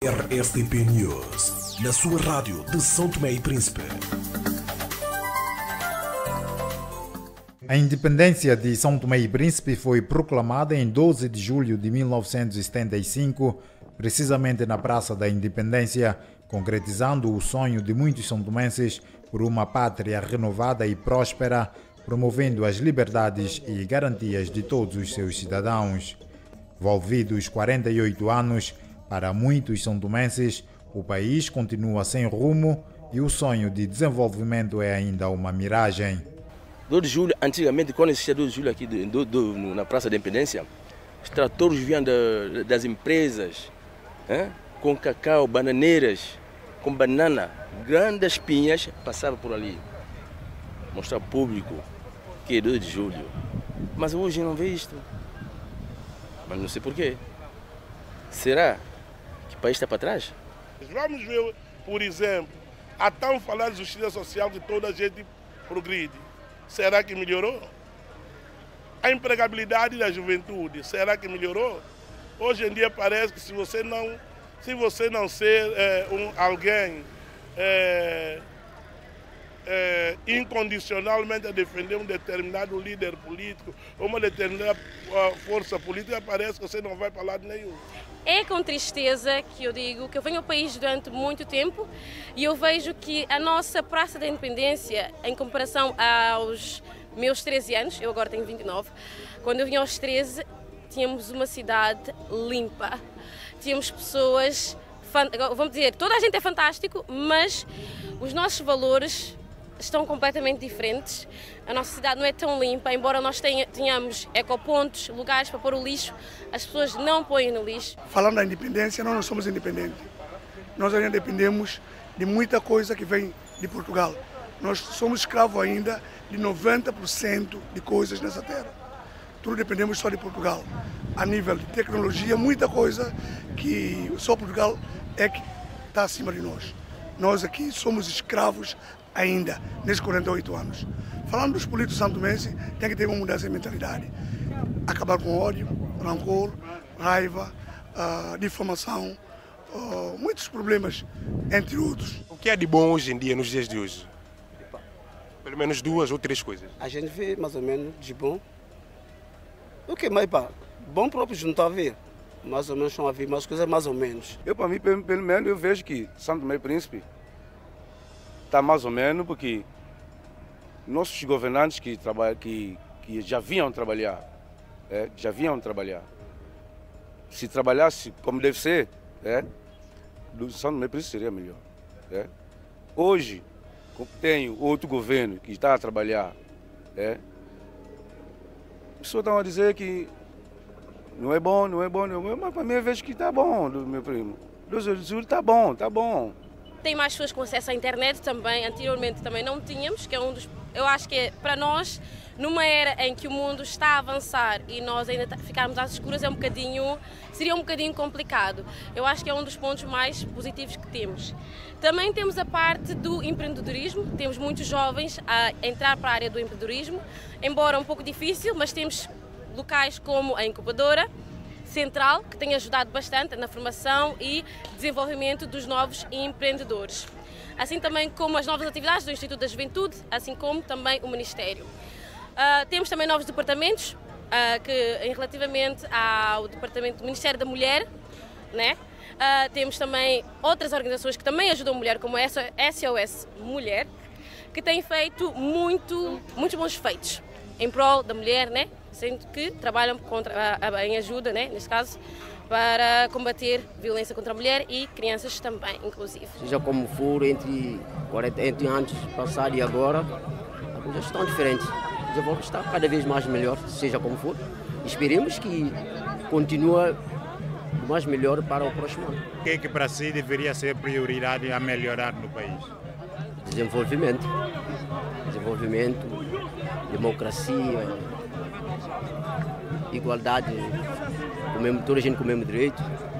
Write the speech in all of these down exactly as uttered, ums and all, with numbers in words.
R S D P News, na sua rádio de São Tomé e Príncipe. A independência de São Tomé e Príncipe foi proclamada em doze de julho de mil novecentos e setenta e cinco, precisamente na Praça da Independência, concretizando o sonho de muitos são-tomenses por uma pátria renovada e próspera, promovendo as liberdades e garantias de todos os seus cidadãos. Volvidos quarenta e oito anos, para muitos são-tomenses, o país continua sem rumo e o sonho de desenvolvimento é ainda uma miragem. doze de julho, antigamente, quando existia doze de julho aqui do, do, na Praça da Independência, os tratores vinham da, das empresas, hein? Com cacau, bananeiras, com banana, grandes pinhas, passavam por ali. Mostrar ao público que é doze de julho. Mas hoje não vê isto. Mas não sei porquê. Será que o país está para trás? Vamos ver, por exemplo, a tão falar de justiça social que toda a gente progride. Será que melhorou? A empregabilidade da juventude, será que melhorou? Hoje em dia parece que se você não, se você não ser é, um, alguém é, é, incondicionalmente a defender um determinado líder político ou uma determinada força política, parece que você não vai para lado nenhum. É com tristeza que eu digo que eu venho ao país durante muito tempo e eu vejo que a nossa Praça da Independência, em comparação aos meus treze anos, eu agora tenho vinte e nove, quando eu vim aos treze, tínhamos uma cidade limpa, tínhamos pessoas, vamos dizer, toda a gente é fantástico, mas os nossos valores estão completamente diferentes. A nossa cidade não é tão limpa, embora nós tenhamos ecopontos, lugares para pôr o lixo, as pessoas não põem no lixo. Falando da independência, nós não somos independentes. Nós ainda dependemos de muita coisa que vem de Portugal. Nós somos escravos ainda de noventa por cento de coisas nessa terra. Tudo dependemos só de Portugal. A nível de tecnologia, muita coisa que só Portugal é que está acima de nós. Nós aqui somos escravos ainda, nesses quarenta e oito anos. Falando dos políticos santomenses, tem que ter uma mudança de mentalidade. Acabar com ódio, rancor, raiva, uh, difamação, uh, muitos problemas, entre outros. O que é de bom hoje em dia, nos dias de hoje? Pelo menos duas ou três coisas. A gente vê mais ou menos de bom. O que mais, pá? Bom próprio não está a ver. Mais ou menos estão a ver umas coisas mais ou menos. Eu, para mim, pelo, pelo menos, eu vejo que São Tomé e Príncipe está mais ou menos, porque nossos governantes que, trabalham, que, que já vinham trabalhar, é, já vinham trabalhar, se trabalhasse como deve ser, é, do São Tomé e Príncipe seria melhor. É. Hoje, tem outro governo que está a trabalhar, é, as pessoas estão a dizer que não é bom, não é bom, não é bom, mas para mim eu vejo que está bom, meu primo. doze de julho está bom, está bom. Tem mais pessoas com acesso à internet também, anteriormente também não tínhamos, que é um dos, eu acho que é, para nós, numa era em que o mundo está a avançar e nós ainda ficarmos às escuras, é um bocadinho, seria um bocadinho complicado. Eu acho que é um dos pontos mais positivos que temos. Também temos a parte do empreendedorismo, temos muitos jovens a entrar para a área do empreendedorismo, embora um pouco difícil, mas temos locais como a incubadora central, que tem ajudado bastante na formação e desenvolvimento dos novos empreendedores. Assim também como as novas atividades do Instituto da Juventude, assim como também o Ministério. Uh, temos também novos departamentos, uh, que em relativamente ao departamento do Ministério da Mulher, né? Uh, temos também outras organizações que também ajudam a mulher, como a S O S Mulher, que têm feito muito, muitos bons feitos em prol da mulher, né? Sendo que trabalham contra, em ajuda, né, neste caso, para combater violência contra a mulher e crianças também, inclusive. Seja como for, entre quarenta anos passado e agora, as coisas estão diferentes. O desenvolvimento está cada vez mais melhor, seja como for. Esperemos que continue o mais melhor para o próximo ano. O que é que para si deveria ser prioridade a melhorar no país? Desenvolvimento. Desenvolvimento, democracia, igualdade, toda a gente com o mesmo direito,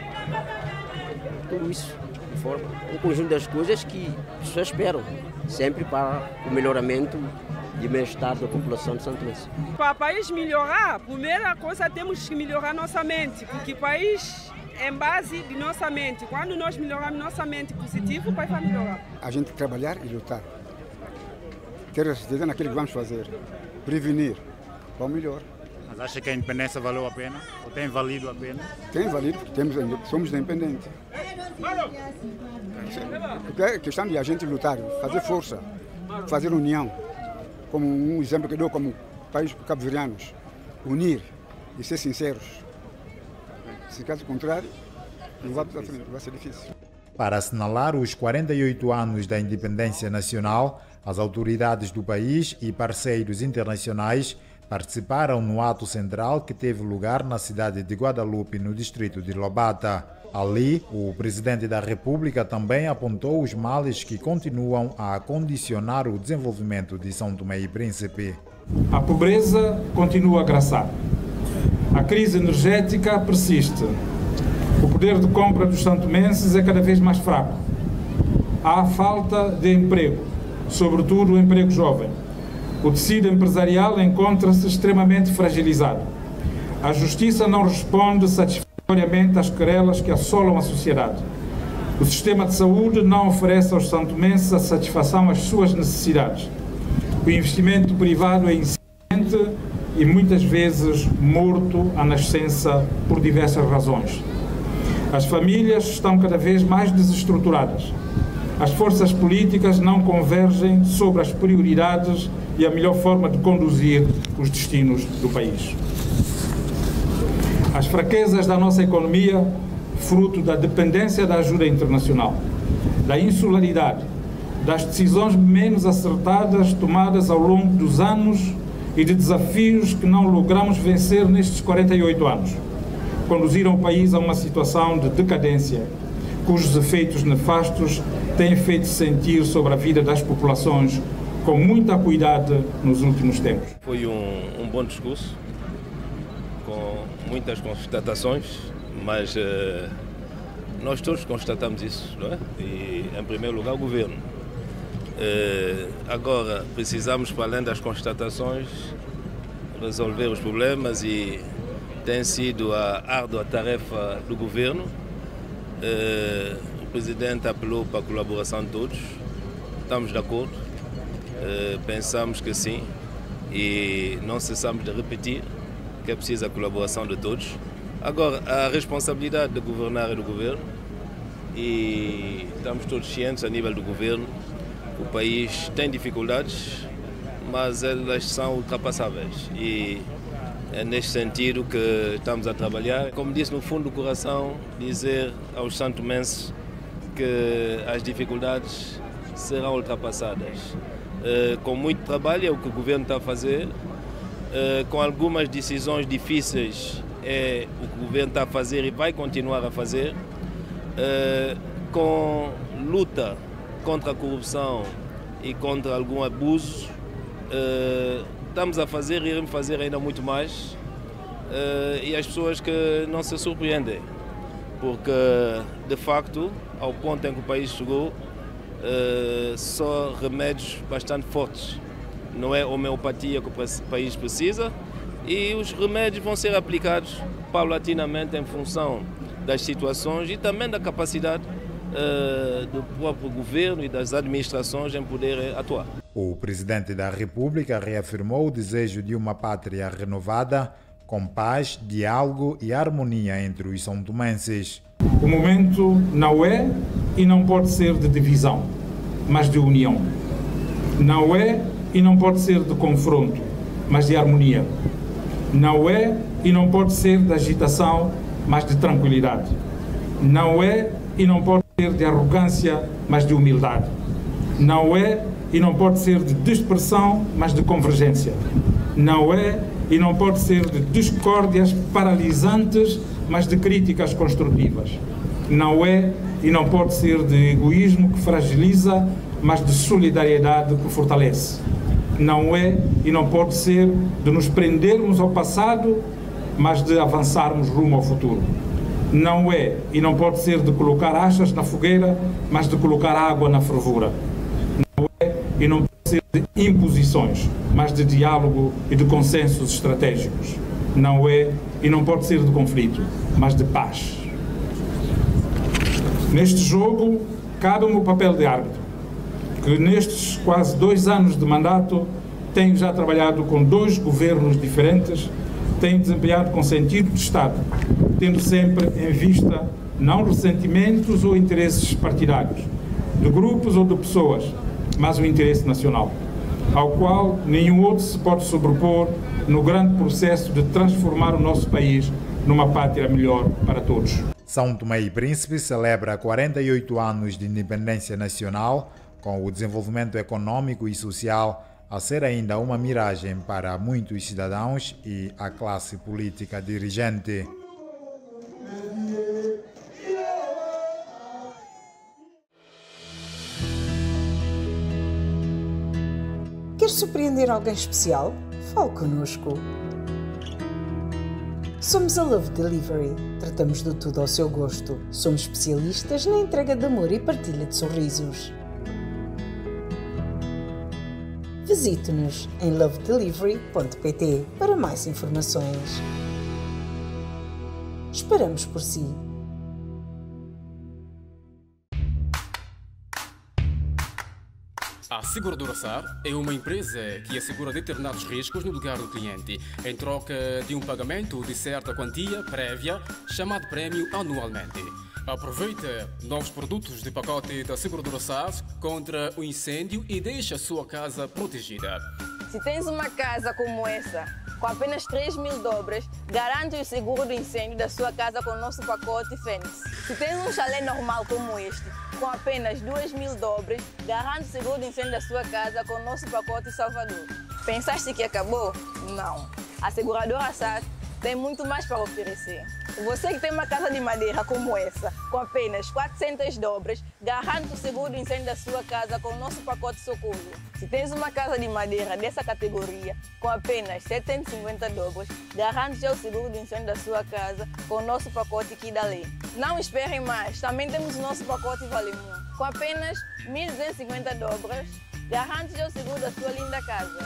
tudo isso de forma, um conjunto das coisas que as pessoas esperam, sempre para o melhoramento e bem-estar da população de São Tomé. Para o país melhorar, a primeira coisa temos que melhorar nossa mente, porque o país em base de nossa mente. Quando nós melhoramos nossa mente positiva, o país vai melhorar. A gente trabalhar e lutar. Ter a certeza naquilo que vamos fazer. Prevenir. Para o melhor. Mas acha que a independência valeu a pena? Ou tem valido a pena? Tem valido, porque temos, somos independentes. É questão de a gente lutar, fazer força, fazer união. Como um exemplo que eu dou como país cabo-verdianos. Unir e ser sinceros. Se caso contrário, não vai para frente, vai ser difícil. Para assinalar os quarenta e oito anos da independência nacional, as autoridades do país e parceiros internacionais participaram no ato central que teve lugar na cidade de Guadalupe, no distrito de Lobata. Ali, o presidente da República também apontou os males que continuam a condicionar o desenvolvimento de São Tomé e Príncipe. A pobreza continua a agraçar. A crise energética persiste. O poder de compra dos santomenses é cada vez mais fraco. Há falta de emprego, sobretudo o emprego jovem. O tecido empresarial encontra-se extremamente fragilizado. A justiça não responde satisfatoriamente às querelas que assolam a sociedade. O sistema de saúde não oferece aos santomenses a satisfação às suas necessidades. O investimento privado é incipiente e muitas vezes morto à nascença por diversas razões. As famílias estão cada vez mais desestruturadas. As forças políticas não convergem sobre as prioridades e a melhor forma de conduzir os destinos do país. As fraquezas da nossa economia, fruto da dependência da ajuda internacional, da insularidade, das decisões menos acertadas tomadas ao longo dos anos e de desafios que não logramos vencer nestes quarenta e oito anos, conduziram o país a uma situação de decadência, cujos efeitos nefastos têm feito sentir sobre a vida das populações com muita acuidade nos últimos tempos. Foi um, um bom discurso, com muitas constatações, mas uh, nós todos constatamos isso, não é? E, em primeiro lugar, o governo. Uh, agora, precisamos, para além das constatações, resolver os problemas e tem sido a árdua tarefa do governo. Uh, o presidente apelou para a colaboração de todos, estamos de acordo, uh, pensamos que sim e não cessamos de repetir que é preciso a colaboração de todos. Agora, a responsabilidade de governar é do governo e estamos todos cientes a nível do governo que o país tem dificuldades, mas elas são ultrapassáveis e é neste sentido que estamos a trabalhar. Como disse, no fundo do coração, dizer aos santomenses que as dificuldades serão ultrapassadas. Com muito trabalho é o que o governo está a fazer, com algumas decisões difíceis é o que o governo está a fazer e vai continuar a fazer, com luta contra a corrupção e contra algum abuso. Estamos a fazer e iremos fazer ainda muito mais uh, e as pessoas que não se surpreendem, porque de facto, ao ponto em que o país chegou, uh, só remédios bastante fortes. Não é homeopatia que o país precisa e os remédios vão ser aplicados paulatinamente em função das situações e também da capacidade uh, do próprio governo e das administrações em poder atuar. O presidente da República reafirmou o desejo de uma pátria renovada, com paz, diálogo e harmonia entre os santomenses. O momento não é e não pode ser de divisão, mas de união. Não é e não pode ser de confronto, mas de harmonia. Não é e não pode ser de agitação, mas de tranquilidade. Não é e não pode ser de arrogância, mas de humildade. Não é e não pode ser de dispersão, mas de convergência. Não é e não pode ser de discórdias paralisantes, mas de críticas construtivas. Não é e não pode ser de egoísmo que fragiliza, mas de solidariedade que fortalece. Não é e não pode ser de nos prendermos ao passado, mas de avançarmos rumo ao futuro. Não é e não pode ser de colocar achas na fogueira, mas de colocar água na fervura. Não é e não pode ser de imposições, mas de diálogo e de consensos estratégicos. Não é e não pode ser de conflito, mas de paz. Neste jogo, cabe-me o papel de árbitro, que nestes quase dois anos de mandato tenho já trabalhado com dois governos diferentes, tenho desempenhado com sentido de Estado, tendo sempre em vista não ressentimentos ou interesses partidários, de grupos ou de pessoas, mas o interesse nacional, ao qual nenhum outro se pode sobrepor no grande processo de transformar o nosso país numa pátria melhor para todos. São Tomé e Príncipe celebra quarenta e oito anos de independência nacional, com o desenvolvimento econômico e social a ser ainda uma miragem para muitos cidadãos e a classe política dirigente. Quer surpreender alguém especial? Fale connosco. Somos a Love Delivery. Tratamos de tudo ao seu gosto. Somos especialistas na entrega de amor e partilha de sorrisos. Visite-nos em love delivery ponto pt para mais informações. Esperamos por si. A Seguradora S A R é uma empresa que assegura determinados riscos no lugar do cliente, em troca de um pagamento de certa quantia prévia, chamado prémio anualmente. Aproveita novos produtos de pacote da Seguradora S A R contra o incêndio e deixa a sua casa protegida. Se tens uma casa como essa, com apenas três mil dobras, garante o seguro do incêndio da sua casa com o nosso pacote Fênix. Se tens um chalé normal como este, com apenas duas mil dobras, garante o seguro do incêndio da sua casa com o nosso pacote Salvador. Pensaste que acabou? Não. A seguradora S A R tem muito mais para oferecer. Você que tem uma casa de madeira como essa, com apenas quatrocentas dobras, garante o seguro do incêndio da sua casa com o nosso pacote Socorro. Se tens uma casa de madeira dessa categoria, com apenas setecentas e cinquenta dobras, garante já o seguro do incêndio da sua casa com o nosso pacote Kidalé. Não esperem mais, também temos o nosso pacote Valemum. Com apenas mil duzentas e cinquenta dobras, garante já o seguro da sua linda casa.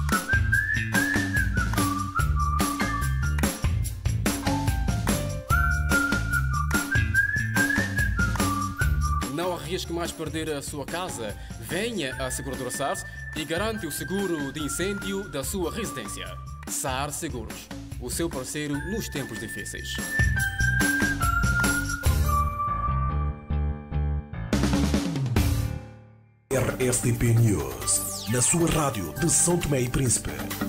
Não arrisque mais perder a sua casa. Venha à Seguradora S A R e garante o seguro de incêndio da sua residência. S A R Seguros, o seu parceiro nos tempos difíceis. R S D P News, na sua rádio de São Tomé e Príncipe.